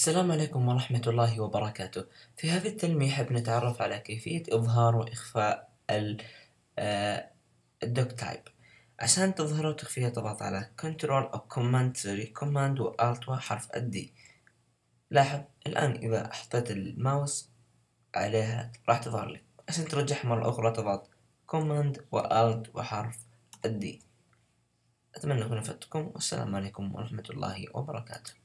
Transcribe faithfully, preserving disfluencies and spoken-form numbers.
السلام عليكم ورحمة الله وبركاته. في هذه التلميح بنتعرف على كيفية إظهار وإخفاء ال آه، الدوك تايب. عشان تظهره وتخفيه تضغط على كنترول أو كوماند سوري كوماند وآلت وحرف الدي. لاحظ الآن إذا حطيت الماوس عليها راح تظهر لي. عشان ترجعها مرة أخرى تضغط كوماند وآلت وحرف الدي. أتمنى أكون أفدتكم، والسلام عليكم ورحمة الله وبركاته.